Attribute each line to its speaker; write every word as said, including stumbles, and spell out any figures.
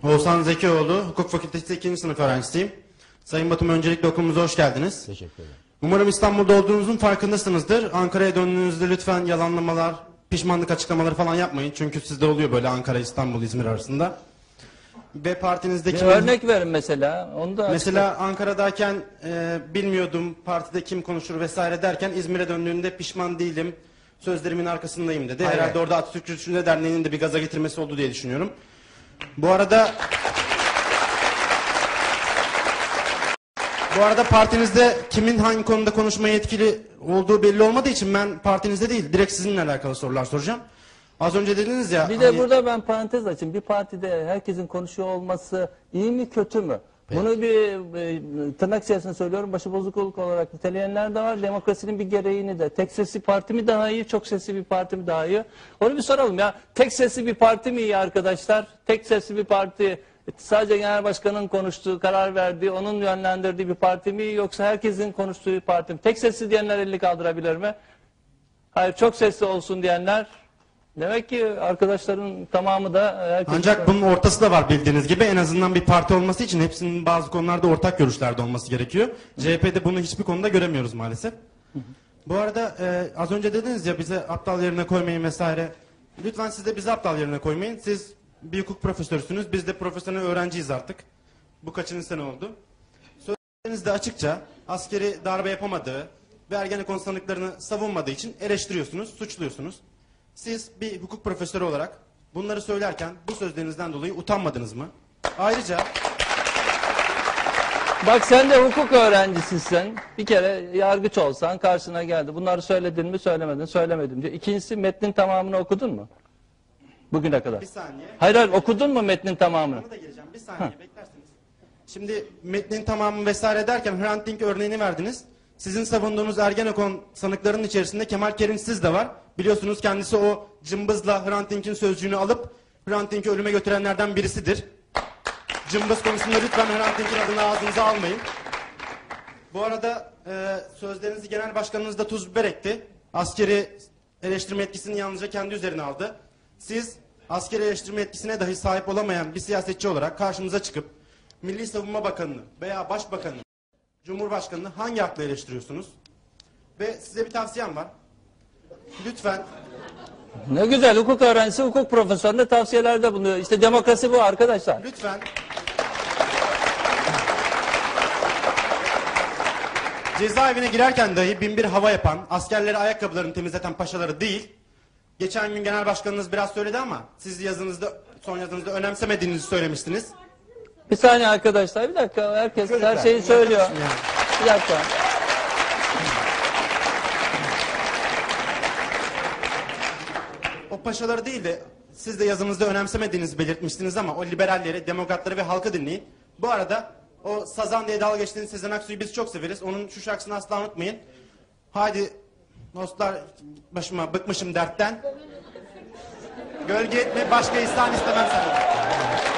Speaker 1: Oğuzhan Zekioğlu, Hukuk Fakültesi ikinci sınıf öğrencisiyim. Sayın Batum, öncelikle okulumuza hoş geldiniz.
Speaker 2: Teşekkür ederim.
Speaker 1: Umarım İstanbul'da olduğunuzun farkındasınızdır. Ankara'ya döndüğünüzde lütfen yalanlamalar, pişmanlık açıklamaları falan yapmayın. Çünkü sizde oluyor böyle Ankara, İstanbul, İzmir arasında. Ve partinizde
Speaker 2: Bir
Speaker 1: kim...
Speaker 2: örnek verin mesela. Onu da
Speaker 1: Mesela
Speaker 2: açıkla.
Speaker 1: Ankara'dayken e, bilmiyordum partide kim konuşur vesaire derken İzmir'e döndüğünde pişman değilim, sözlerimin arkasındayım dedi.
Speaker 2: Hayır.
Speaker 1: Herhalde orada Atatürkçü Düşünce Derneği'nin de bir gaza getirmesi oldu diye düşünüyorum. Bu arada Bu arada partinizde kimin hangi konuda konuşmaya yetkili olduğu belli olmadığı için ben partinizde değil, direkt sizinle alakalı sorular soracağım. Az önce dediniz ya...
Speaker 2: Bir de
Speaker 1: hani...
Speaker 2: burada ben parantez açayım. Bir partide herkesin konuşuyor olması iyi mi kötü mü?
Speaker 1: Peki.
Speaker 2: Bunu bir e, tırnak içerisinde söylüyorum. Başıbozukluk olarak niteleyenler de var. Demokrasinin bir gereğini de. Tek sesli parti mi daha iyi, çok sesli bir parti mi daha iyi? Onu bir soralım ya. Tek sesli bir parti mi iyi arkadaşlar? Tek sesli bir parti... Sadece genel başkanın konuştuğu, karar verdiği, onun yönlendirdiği bir parti mi, yoksa herkesin konuştuğu bir parti mi? Tek sesli diyenler elini kaldırabilir mi? Hayır, çok sesli olsun diyenler. Demek ki arkadaşların tamamı da herkes...
Speaker 1: Ancak bunun ortası da var bildiğiniz gibi. En azından bir parti olması için hepsinin bazı konularda ortak görüşlerde olması gerekiyor. C H P'de bunu hiçbir konuda göremiyoruz maalesef. Bu arada e, az önce dediniz ya bize aptal yerine koymayın vesaire. Lütfen siz de bizi aptal yerine koymayın. Siz bir hukuk profesörüsünüz. Biz de profesyonel öğrenciyiz artık. Bu kaçıncı sene oldu. Sözlerinizde açıkça askeri darbe yapamadığı ve Ergenekon sanıklarını savunmadığı için eleştiriyorsunuz, suçluyorsunuz. Siz bir hukuk profesörü olarak bunları söylerken bu sözlerinizden dolayı utanmadınız mı? Ayrıca...
Speaker 2: Bak sen de hukuk öğrencisisin. Bir kere yargıç olsan karşına geldi. Bunları söyledin mi, söylemedin, söylemedim diyor. İkincisi, metnin tamamını okudun mu? Bugüne kadar.
Speaker 1: Bir saniye.
Speaker 2: Hayır hayır, okudun mu metnin tamamını?
Speaker 1: Ona da geleceğim. Bir saniye ha. Beklerseniz. Şimdi metnin tamamı vesaire derken Hrant Dink örneğini verdiniz. Sizin savunduğunuz Ergenekon sanıklarının içerisinde Kemal Kerimsiz de var. Biliyorsunuz kendisi o cımbızla Hrant Dink'in sözcüğünü alıp Hrant Dink'i ölüme götürenlerden birisidir. Cımbız konusunda lütfen Hrant Dink'in adını ağzınıza almayın. Bu arada e, sözlerinizi genel başkanınız da tuz biber ekti. Askeri eleştirme etkisini yalnızca kendi üzerine aldı. Siz askeri eleştirme etkisine dahi sahip olamayan bir siyasetçi olarak karşımıza çıkıp Milli Savunma Bakanı'nı veya Başbakanı'nı, Cumhurbaşkanı'nı hangi hakla eleştiriyorsunuz? Ve size bir tavsiyem var. Lütfen.
Speaker 2: Ne güzel, hukuk öğrencisi, hukuk profesörüne tavsiyelerde bulunuyor. İşte demokrasi bu arkadaşlar.
Speaker 1: Lütfen. Cezaevine girerken dahi bin bir hava yapan, askerlere ayakkabılarını temizleten paşaları değil, geçen gün genel başkanınız biraz söyledi ama siz yazınızda, son yazınızda önemsemediğinizi söylemiştiniz.
Speaker 2: Bir saniye arkadaşlar, bir dakika, herkes
Speaker 1: Çocuklar,
Speaker 2: her şeyi söylüyor.
Speaker 1: Yani.
Speaker 2: Bir dakika.
Speaker 1: O paşaları değil de siz de yazınızda önemsemediğinizi belirtmiştiniz ama o liberalleri, demokratları ve halkı dinleyin. Bu arada o Sazan diye dalga geçtiğiniz Sezen Aksu'yu biz çok severiz. Onun şu şarkısını asla unutmayın. Haydi dostlar, başıma bıkmışım dertten. Gölge etme, başka ihsan istemem senden.